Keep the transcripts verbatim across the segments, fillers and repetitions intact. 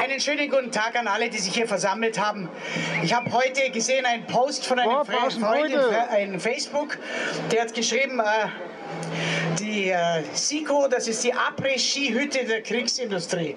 Einen schönen guten Tag an alle, die sich hier versammelt haben. Ich habe heute gesehen einen Post von einem Fre Freund in, in Facebook, der hat geschrieben, äh, die äh, SIKO, das ist die Après-Ski-Hütte der Kriegsindustrie.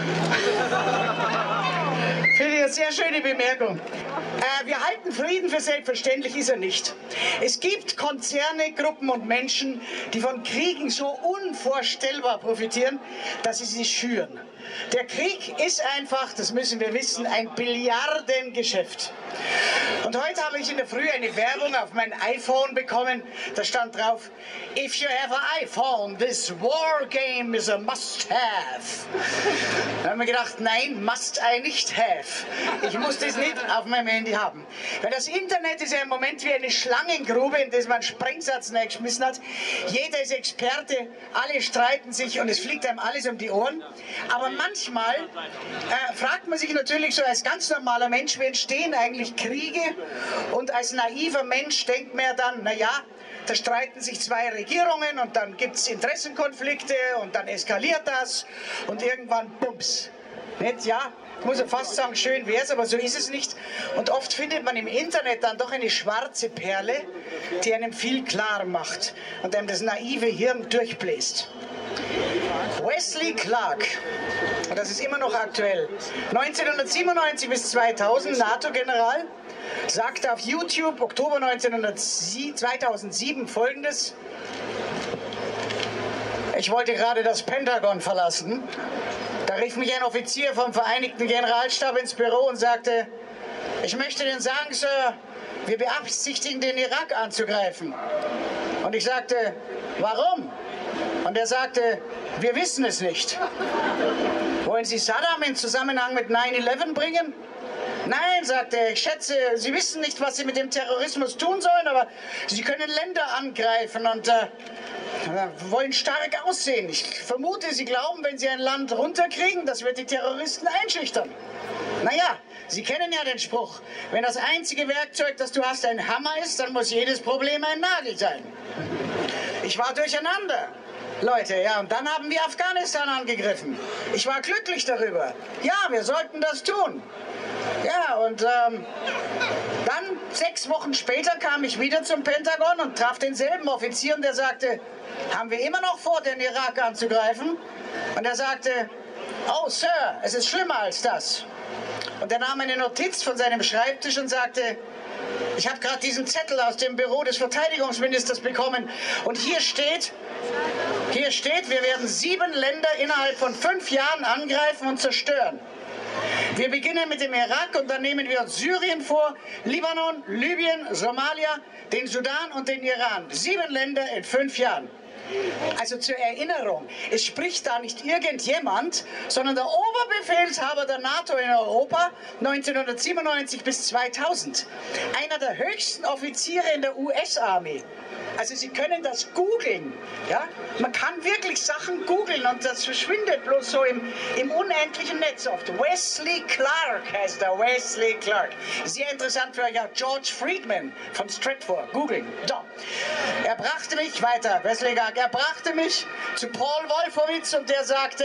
Finde ich eine sehr schöne Bemerkung. Äh, wir halten Frieden für selbstverständlich, ist er nicht. Es gibt Konzerne, Gruppen und Menschen, die von Kriegen so unvorstellbar profitieren, dass sie sie schüren. Der Krieg ist einfach, das müssen wir wissen, ein Billiardengeschäft. Und heute habe ich in der Früh eine Werbung auf mein iPhone bekommen. Da stand drauf, if you have an iPhone, this war game is a must-have. Da haben wir gedacht, nein, must I nicht have. Ich muss das nicht auf meinem Handy haben. Weil das Internet ist ja im Moment wie eine Schlangengrube, in das man Sprengsatz geschmissen hat. Jeder ist Experte, alle streiten sich und es fliegt einem alles um die Ohren. Aber manchmal äh, fragt man sich natürlich so als ganz normaler Mensch, wie entstehen eigentlich Kriege? Und als naiver Mensch denkt man ja dann, naja, da streiten sich zwei Regierungen und dann gibt es Interessenkonflikte und dann eskaliert das und irgendwann bums. Nicht? Ja, ich muss ja fast sagen, schön wäre es, aber so ist es nicht. Und oft findet man im Internet dann doch eine schwarze Perle, die einem viel klarer macht und einem das naive Hirn durchbläst. Wesley Clark, und das ist immer noch aktuell, neunzehnhundertsiebenundneunzig bis zweitausend NATO-General, sagte auf YouTube Oktober zweitausendsieben Folgendes: Ich wollte gerade das Pentagon verlassen. Da rief mich ein Offizier vom Vereinigten Generalstab ins Büro und sagte, ich möchte Ihnen sagen, Sir, wir beabsichtigen, den Irak anzugreifen. Und ich sagte, warum? Und er sagte, wir wissen es nicht. Wollen Sie Saddam in Zusammenhang mit neun elf bringen? Nein, sagte er, ich schätze, Sie wissen nicht, was Sie mit dem Terrorismus tun sollen, aber Sie können Länder angreifen und äh, wollen stark aussehen. Ich vermute, Sie glauben, wenn Sie ein Land runterkriegen, das wird die Terroristen einschüchtern. Naja, Sie kennen ja den Spruch, wenn das einzige Werkzeug, das du hast, ein Hammer ist, dann muss jedes Problem ein Nagel sein. Ich war durcheinander. Leute, ja, und dann haben wir Afghanistan angegriffen. Ich war glücklich darüber. Ja, wir sollten das tun. Ja, und ähm, dann, sechs Wochen später, kam ich wieder zum Pentagon und traf denselben Offizier und der sagte, haben wir immer noch vor, den Irak anzugreifen? Und er sagte, oh Sir, es ist schlimmer als das. Und er nahm eine Notiz von seinem Schreibtisch und sagte, ich habe gerade diesen Zettel aus dem Büro des Verteidigungsministers bekommen und hier steht, hier steht, wir werden sieben Länder innerhalb von fünf Jahren angreifen und zerstören. Wir beginnen mit dem Irak und dann nehmen wir uns Syrien vor, Libanon, Libyen, Somalia, den Sudan und den Iran. Sieben Länder in fünf Jahren. Also zur Erinnerung, es spricht da nicht irgendjemand, sondern der Oberbefehlshaber der NATO in Europa neunzehnhundertsiebenundneunzig bis zweitausend. Einer der höchsten Offiziere in der U S-Armee. Also Sie können das googeln. Ja? Man kann wirklich Sachen googeln und das verschwindet bloß so im, im unendlichen Netz oft. Wesley Clark heißt er, Wesley Clark. Sehr interessant für euch auch George Friedman von Stratford. Googeln. So. Er brachte mich weiter, Wesley Clark, er brachte mich zu Paul Wolfowitz und der sagte,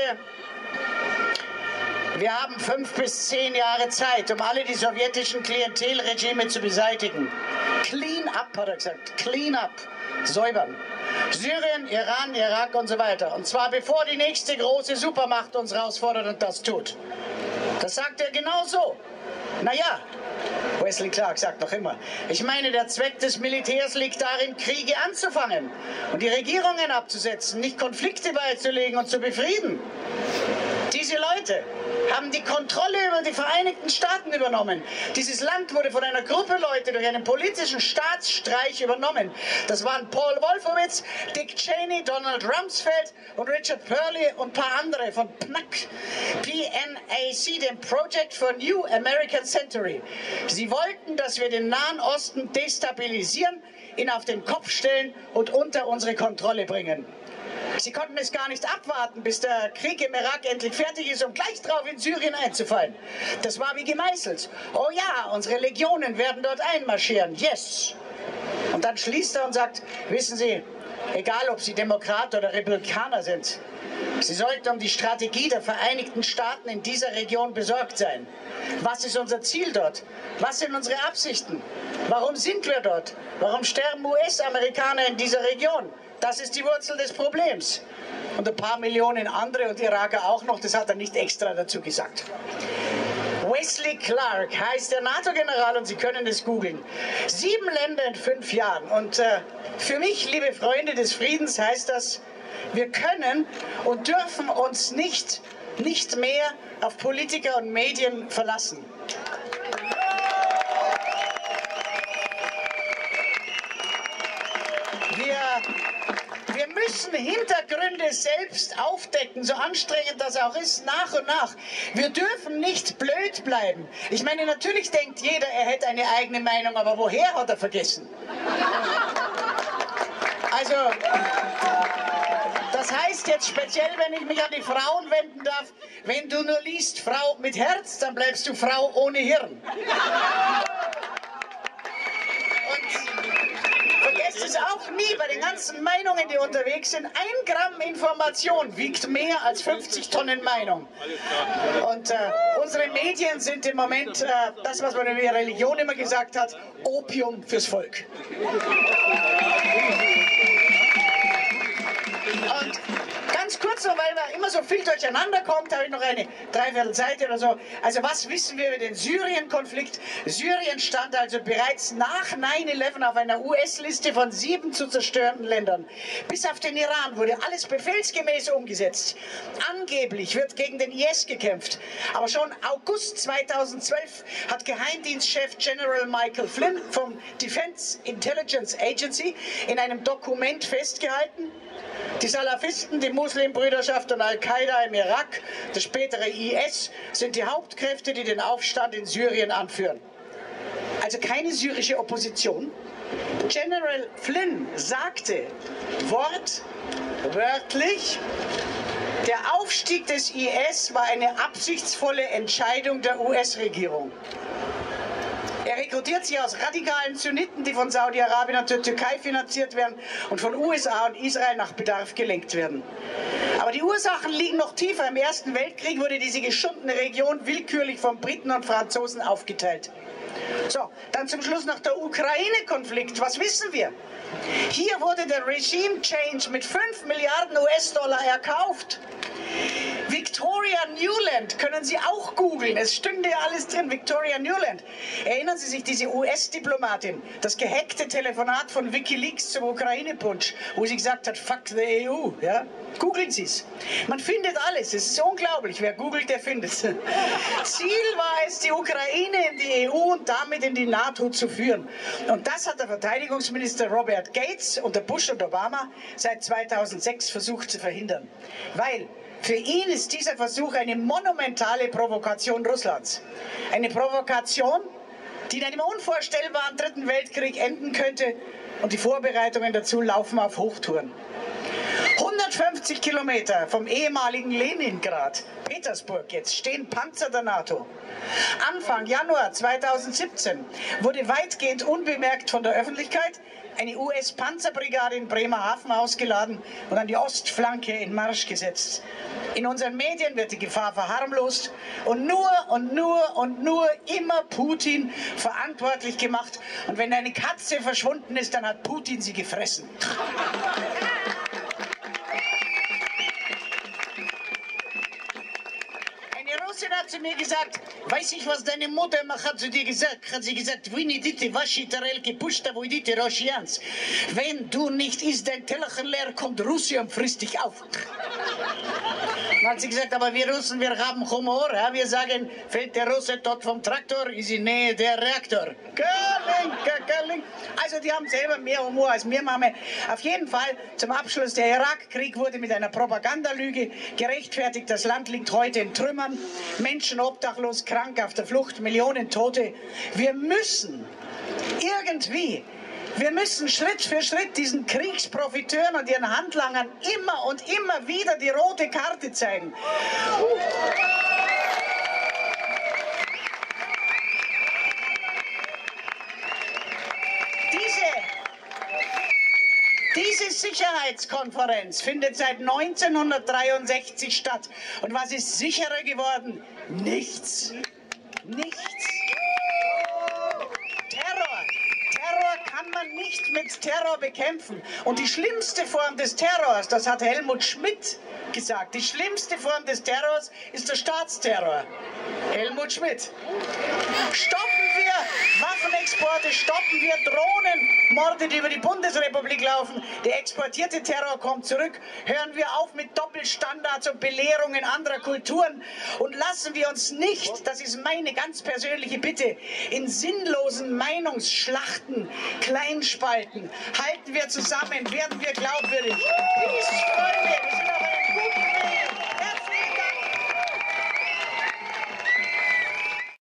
wir haben fünf bis zehn Jahre Zeit, um alle die sowjetischen Klientelregime zu beseitigen. Clean up, hat er gesagt. Clean up. Säubern. Syrien, Iran, Irak und so weiter. Und zwar bevor die nächste große Supermacht uns herausfordert und das tut. Das sagt er genau so. Naja, Wesley Clark sagt noch immer, ich meine, der Zweck des Militärs liegt darin, Kriege anzufangen und die Regierungen abzusetzen, nicht Konflikte beizulegen und zu befrieden. Diese Leute haben die Kontrolle über die Vereinigten Staaten übernommen. Dieses Land wurde von einer Gruppe Leute durch einen politischen Staatsstreich übernommen. Das waren Paul Wolfowitz, Dick Cheney, Donald Rumsfeld und Richard Perley und ein paar andere von P N A C, P N A C, dem Project for New American Century. Sie wollten, dass wir den Nahen Osten destabilisieren, ihn auf den Kopf stellen und unter unsere Kontrolle bringen. Sie konnten es gar nicht abwarten, bis der Krieg im Irak endlich fertig ist, um gleich drauf in Syrien einzufallen. Das war wie gemeißelt. Oh ja, unsere Legionen werden dort einmarschieren. Yes. Und dann schließt er und sagt, wissen Sie, egal ob Sie Demokrat oder Republikaner sind, Sie sollten um die Strategie der Vereinigten Staaten in dieser Region besorgt sein. Was ist unser Ziel dort? Was sind unsere Absichten? Warum sind wir dort? Warum sterben U S-Amerikaner in dieser Region? Das ist die Wurzel des Problems. Und ein paar Millionen andere und Iraker auch noch, das hat er nicht extra dazu gesagt. Wesley Clark heißt der NATO-General und Sie können es googeln. Sieben Länder in fünf Jahren. Und äh, für mich, liebe Freunde des Friedens, heißt das, wir können und dürfen uns nicht, nicht mehr auf Politiker und Medien verlassen. Wir, wir müssen Hintergründe selbst aufdecken, so anstrengend das auch ist, nach und nach. Wir dürfen nicht blöd bleiben. Ich meine, natürlich denkt jeder, er hätte eine eigene Meinung, aber woher hat er vergessen? Also, das heißt jetzt speziell, wenn ich mich an die Frauen wenden darf, wenn du nur liest Frau mit Herz, dann bleibst du Frau ohne Hirn. Vergesst es auch nie bei den ganzen Meinungen, die unterwegs sind. Ein Gramm Information wiegt mehr als fünfzig Tonnen Meinung. Und äh, unsere Medien sind im Moment, äh, das, was man in der Religion immer gesagt hat, Opium fürs Volk. Und ganz kurz noch, weil da immer so viel durcheinander kommt, habe ich noch eine Dreiviertelseite oder so. Also was wissen wir über den Syrien-Konflikt? Syrien stand also bereits nach neun elf auf einer U S-Liste von sieben zu zerstörenden Ländern. Bis auf den Iran wurde alles befehlsgemäß umgesetzt. Angeblich wird gegen den I S gekämpft. Aber schon August zweitausendzwölf hat Geheimdienstchef General Michael Flynn vom Defense Intelligence Agency in einem Dokument festgehalten, die Salafisten, die Muslimbrüderschaft und Al-Qaida im Irak, das spätere I S, sind die Hauptkräfte, die den Aufstand in Syrien anführen. Also keine syrische Opposition. General Flynn sagte wortwörtlich, der Aufstieg des I S war eine absichtsvolle Entscheidung der U S-Regierung. Er rekrutiert sie aus radikalen Sunniten, die von Saudi-Arabien und der Türkei finanziert werden und von U S A und Israel nach Bedarf gelenkt werden. Aber die Ursachen liegen noch tiefer. Im Ersten Weltkrieg wurde diese geschundene Region willkürlich von Briten und Franzosen aufgeteilt. So, dann zum Schluss noch der Ukraine-Konflikt. Was wissen wir? Hier wurde der Regime Change mit fünf Milliarden U S-Dollar erkauft. Victoria Nuland können Sie auch googeln, es stünde ja alles drin, Victoria Nuland. Erinnern Sie sich, diese U S-Diplomatin, das gehackte Telefonat von Wikileaks zum Ukraine-Putsch, wo sie gesagt hat, fuck the E U, ja? Googeln Sie es. Man findet alles, es ist unglaublich, wer googelt, der findet es. Ziel war es, die Ukraine in die E U und damit in die NATO zu führen. Und das hat der Verteidigungsminister Robert Gates unter Bush und Obama seit zweitausendsechs versucht zu verhindern. Weil für ihn ist dieser Versuch eine monumentale Provokation Russlands. Eine Provokation, die in einem unvorstellbaren Dritten Weltkrieg enden könnte, und die Vorbereitungen dazu laufen auf Hochtouren. hundertfünfzig Kilometer vom ehemaligen Leningrad, Petersburg, jetzt stehen Panzer der NATO. Anfang Januar zweitausendsiebzehn wurde weitgehend unbemerkt von der Öffentlichkeit eine U S-Panzerbrigade in Bremerhaven ausgeladen und an die Ostflanke in Marsch gesetzt. In unseren Medien wird die Gefahr verharmlost und nur und nur und nur immer Putin verantwortlich gemacht. Und wenn eine Katze verschwunden ist, dann hat Putin sie gefressen. Hat zu mir gesagt, weiß ich, was deine Mutter immer hat zu dir gesagt? Hat sie gesagt, wenn du nicht isst, dein Tellerchen leer, kommt Russland und frisst dich auf. Dann hat sie gesagt, aber wir Russen, wir haben Humor. Ja? Wir sagen, fällt der Russe tot vom Traktor, ist in Nähe der Reaktor. Also die haben selber mehr Humor als wir machen. Auf jeden Fall, zum Abschluss, der Irakkrieg wurde mit einer Propagandalüge gerechtfertigt. Das Land liegt heute in Trümmern. Menschen obdachlos, krank, auf der Flucht, Millionen Tote. Wir müssen irgendwie, wir müssen Schritt für Schritt diesen Kriegsprofiteuren und ihren Handlangern immer und immer wieder die rote Karte zeigen. Diese Sicherheitskonferenz findet seit neunzehnhundertdreiundsechzig statt. Und was ist sicherer geworden? Nichts. Nichts. Terror. Terror kann man nicht mit Terror bekämpfen. Und die schlimmste Form des Terrors, das hat Helmut Schmidt gesagt, die schlimmste Form des Terrors ist der Staatsterror. Helmut Schmidt. Stoppen wir Waffenexporte, stoppen wir Drohnenmorde, die über die Bundesrepublik laufen. Der exportierte Terror kommt zurück. Hören wir auf mit Doppelstandards und Belehrungen anderer Kulturen und lassen wir uns nicht, das ist meine ganz persönliche Bitte, in sinnlosen Meinungsschlachten kleinspalten. Halten wir zusammen, werden wir glaubwürdig. Peace, Freunde.